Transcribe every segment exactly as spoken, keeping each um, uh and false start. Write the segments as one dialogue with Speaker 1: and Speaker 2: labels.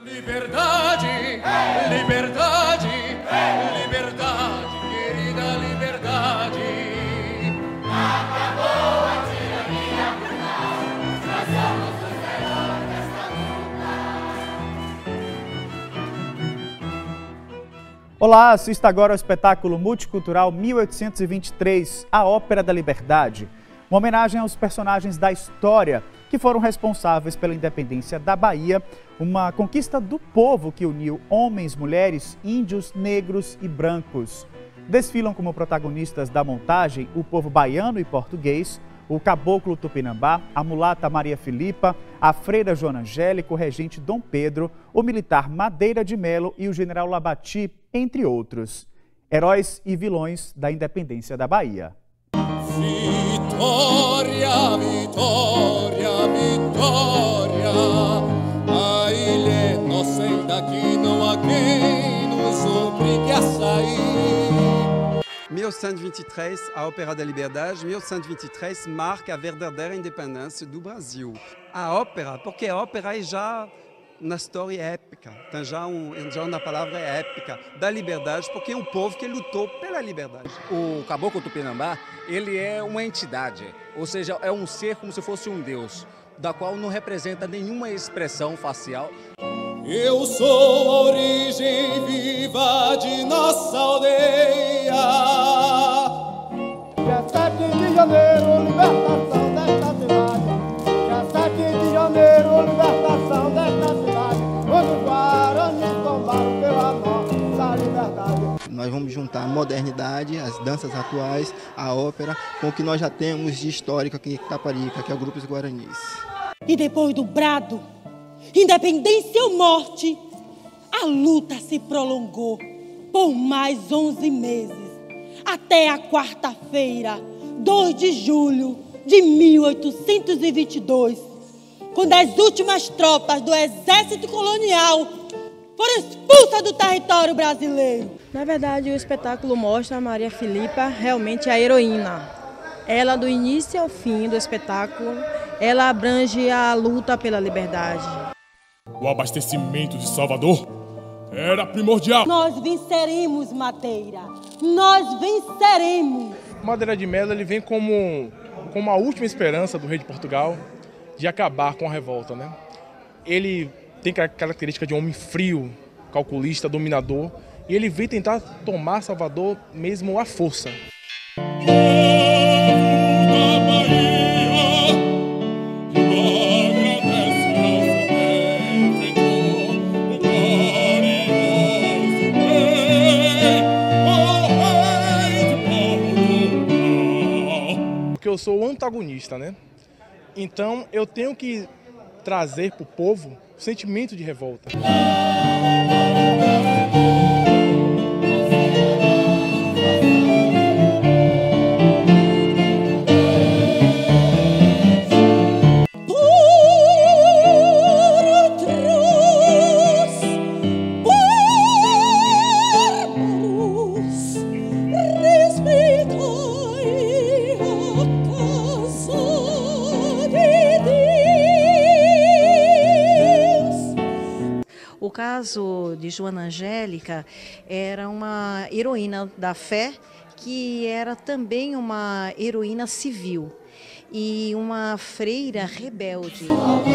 Speaker 1: Liberdade, liberdade, liberdade, querida liberdade. Acabou a tirania brutal, nós somos os heróis desta luta.
Speaker 2: Olá, assista agora ao espetáculo multicultural mil oitocentos e vinte e três, a Ópera da Liberdade. Uma homenagem aos personagens da história que foram responsáveis pela independência da Bahia, uma conquista do povo que uniu homens, mulheres, índios, negros e brancos. Desfilam como protagonistas da montagem o povo baiano e português, o caboclo Tupinambá, a mulata Maria Filipa, a freira Joana Angélica, o regente Dom Pedro, o militar Madeira de Melo e o general Labati, entre outros. Heróis e vilões da independência da Bahia.
Speaker 1: Vitória, vitória, vitória, a ilha é nossa, ainda que não há quem nos obrigue a sair.
Speaker 3: mil oitocentos e vinte e três, a Ópera da Liberdade. mil oitocentos e vinte e três marca a verdadeira independência do Brasil. A ópera, porque a ópera é já na história épica, então já, um, já na palavra é épica, da liberdade, porque é um povo que lutou pela liberdade.
Speaker 4: O caboclo Tupinambá, ele é uma entidade, ou seja, é um ser como se fosse um deus, da qual não representa nenhuma expressão facial.
Speaker 1: Eu sou a origem viva de nossa aldeia.
Speaker 5: Dia sete de janeiro, libertação desta cidade. Dia sete de janeiro, libertação desta cidade. Quando os guaranis tomaram pela nossa liberdade.
Speaker 6: Nós vamos juntar a modernidade, as danças atuais, a ópera, com o que nós já temos de histórico aqui em Itaparica, que é o Grupo dos Guaranis.
Speaker 7: E depois do brado, independência ou morte, a luta se prolongou por mais onze meses, até a quarta-feira, dois de julho de mil oitocentos e vinte e dois, quando as últimas tropas do exército colonial foram expulsas do território brasileiro.
Speaker 8: Na verdade, o espetáculo mostra a Maria Filipa realmente a heroína. Ela, do início ao fim do espetáculo, ela abrange a luta pela liberdade.
Speaker 9: O abastecimento de Salvador era primordial.
Speaker 7: Nós venceremos, Madeira. Nós venceremos.
Speaker 10: Madeira de Melo ele vem como, como a última esperança do rei de Portugal de acabar com a revolta, né? Ele tem a característica de um homem frio, calculista, dominador, e ele vem tentar tomar Salvador mesmo à força. Porque eu sou o antagonista, né? Então eu tenho que trazer para o povo o sentimento de revolta.
Speaker 11: O caso de Joana Angélica era uma heroína da fé que era também uma heroína civil e uma freira rebelde.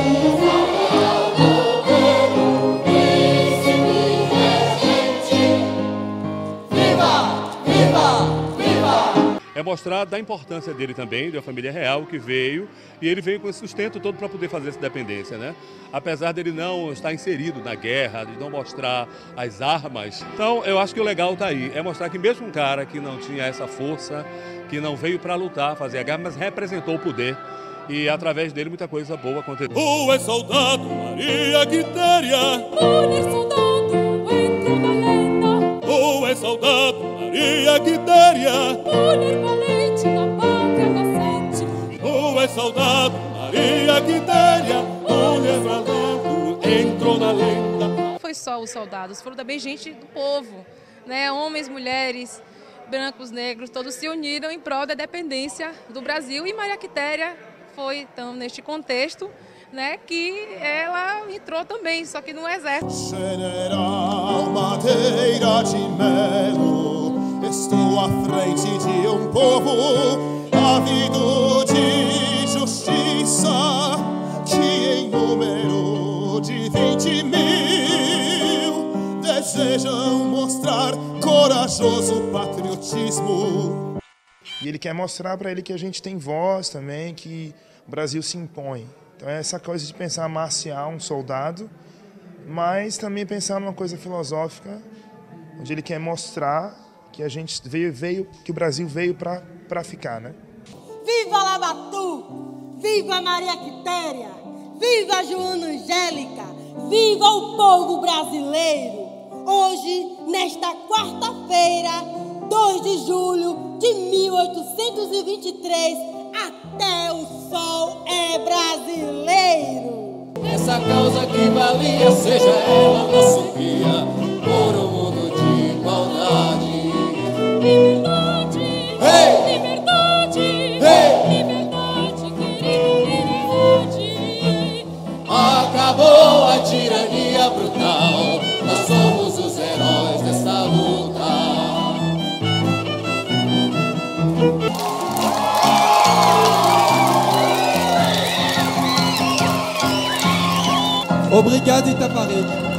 Speaker 12: É mostrar da importância dele também, da família real que veio, e ele veio com esse sustento todo para poder fazer essa independência, né? Apesar dele não estar inserido na guerra, de não mostrar as armas. Então, eu acho que o legal está aí, é mostrar que mesmo um cara que não tinha essa força, que não veio para lutar, fazer a guerra, mas representou o poder, e através dele muita coisa boa aconteceu.
Speaker 1: Oh, é soldado Maria Quitéria,
Speaker 13: mulher soldado, entra na lenda.
Speaker 1: Oh, é soldado Maria Quitéria,
Speaker 13: mulher valente na pátria nascente.
Speaker 1: Oh, é soldado Maria Quitéria, mulher valente, entrou na lenda.
Speaker 14: Foi só os soldados, foram também gente do povo, né? Homens, mulheres, brancos, negros, todos se uniram em prol da independência do Brasil, e Maria Quitéria foi, então, neste contexto, né, que ela entrou também, só que no exército.
Speaker 1: General Madeira de Melo, estou à frente de um povo ávido de justiça, que em número de vinte mil desejam mostrar corajoso patriotismo.
Speaker 15: E ele quer mostrar para ele que a gente tem voz também, que o Brasil se impõe. Então é essa coisa de pensar marcial, um soldado, mas também pensar numa coisa filosófica, onde ele quer mostrar que a gente veio, veio que o Brasil veio para para ficar, né?
Speaker 7: Viva Labatu! Viva Maria Quitéria! Viva Joana Angélica! Viva o povo brasileiro! Hoje, nesta quarta-feira, dois de julho de mil oitocentos e vinte e três, até o sol é brasileiro!
Speaker 16: Essa causa que valia, seja ela nosso guia, por um mundo de igualdade.
Speaker 13: Liberdade,
Speaker 16: hey!
Speaker 13: liberdade,
Speaker 16: hey!
Speaker 13: liberdade, querida liberdade.
Speaker 16: Acabou a tirania brutal, nós somos os heróis desta luta.
Speaker 17: Obrigado, Itaparica.